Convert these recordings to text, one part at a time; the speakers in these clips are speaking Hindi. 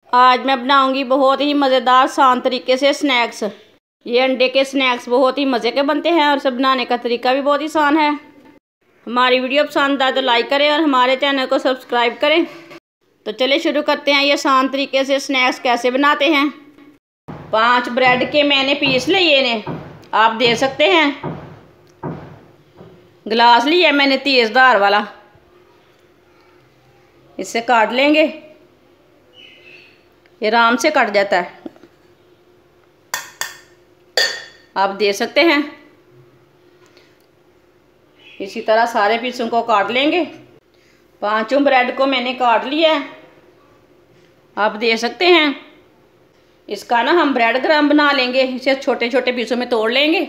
आज मैं बनाऊंगी बहुत ही मज़ेदार आसान तरीके से स्नैक्स। ये अंडे के स्नैक्स बहुत ही मज़े के बनते हैं और इसे बनाने का तरीका भी बहुत ही आसान है। हमारी वीडियो पसंद आए तो लाइक करें और हमारे चैनल को सब्सक्राइब करें। तो चलिए शुरू करते हैं ये आसान तरीके से स्नैक्स कैसे बनाते हैं। 5 ब्रेड के मैंने पीस लिए ने, आप दे सकते हैं। गिलास लिया मैंने तेज़ धार वाला, इससे काट लेंगे। ये आराम से कट जाता है, आप दे सकते हैं। इसी तरह सारे पीसों को काट लेंगे। 5 ब्रेड को मैंने काट लिया है, आप दे सकते हैं। इसका ना हम ब्रेड क्रम्ब बना लेंगे। इसे छोटे छोटे पीसों में तोड़ लेंगे।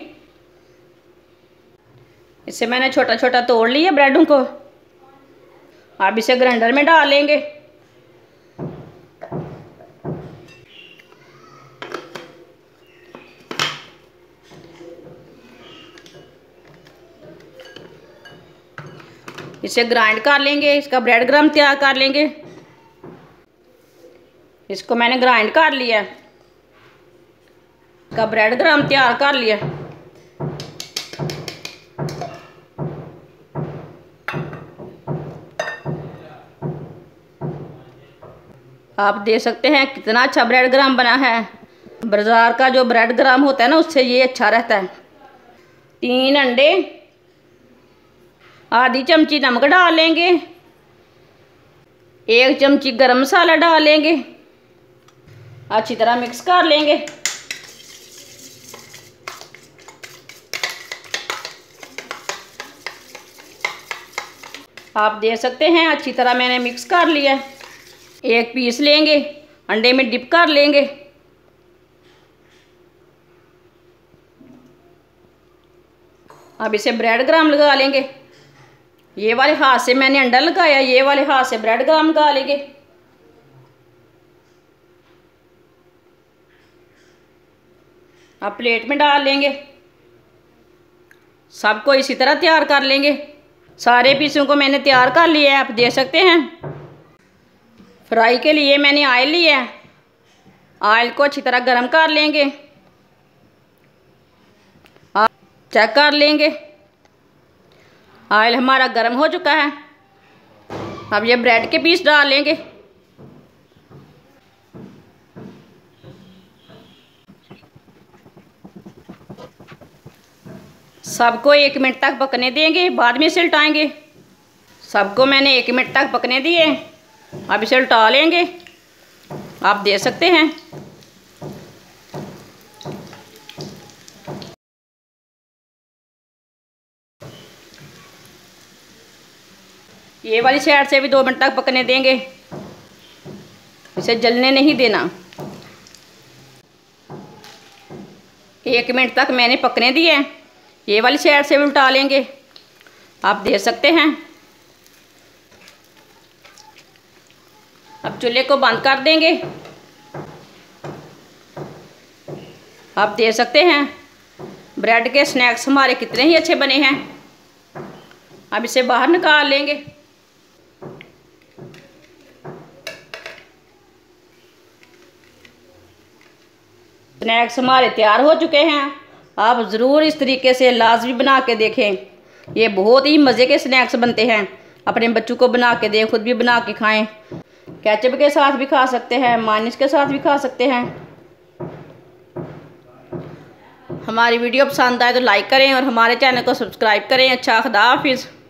इसे मैंने छोटा छोटा तोड़ लिया ब्रेडों को। अब इसे ग्राइंडर में डाल लेंगे। इसे ग्राइंड कर लेंगे। इसका ब्रेड क्रम्ब तैयार कर लेंगे। इसको मैंने ग्राइंड कर लिया, इसका ब्रेड क्रम्ब तैयार कर लिया। आप दे सकते हैं कितना अच्छा ब्रेड क्रम्ब बना है। बाजार का जो ब्रेड क्रम्ब होता है ना, उससे ये अच्छा रहता है। 3 अंडे, आधी चमची नमक डाल लेंगे, 1 चमची गरम मसाला डाल लेंगे। अच्छी तरह मिक्स कर लेंगे। आप दे सकते हैं अच्छी तरह मैंने मिक्स कर लिया। एक पीस लेंगे, अंडे में डिप कर लेंगे। अब इसे ब्रेड क्रम्ब लगा लेंगे। ये वाले हाथ से मैंने अंडा लगाया, ये वाले हाथ से ब्रेड क्रम्ब लगा लेंगे। अब प्लेट में डाल लेंगे। सबको इसी तरह तैयार कर लेंगे। सारे पीसों को मैंने तैयार कर लिया है, आप दे सकते हैं। फ्राई के लिए मैंने ऑयल लिया है। ऑयल को अच्छी तरह गर्म कर लेंगे। चेक कर लेंगे, ऑयल हमारा गर्म हो चुका है। अब ये ब्रेड के पीस डाल लेंगे। सबको 1 मिनट तक पकने देंगे, बाद में इसे उल्टाएंगे। सबको मैंने 1 मिनट तक पकने दिए। अब इसे उल्टा लेंगे, आप दे सकते हैं। ये वाली साइड से भी 2 मिनट तक पकने देंगे, इसे जलने नहीं देना। 1 मिनट तक मैंने पकने दिए। ये वाली साइड से भी उल्टा लेंगे, आप दे सकते हैं। अब चूल्हे को बंद कर देंगे, आप दे सकते हैं। ब्रेड के स्नैक्स हमारे कितने ही अच्छे बने हैं। अब इसे बाहर निकाल लेंगे। स्नैक्स हमारे तैयार हो चुके हैं। आप ज़रूर इस तरीके से लाजमी बना के देखें। ये बहुत ही मज़े के स्नैक्स बनते हैं। अपने बच्चों को बना के दें, खुद भी बना के खाएं। केचप के साथ भी खा सकते हैं, मायोनीज के साथ भी खा सकते हैं। हमारी वीडियो पसंद आए तो लाइक करें और हमारे चैनल को सब्सक्राइब करें। अच्छा, खुदा हाफिज़।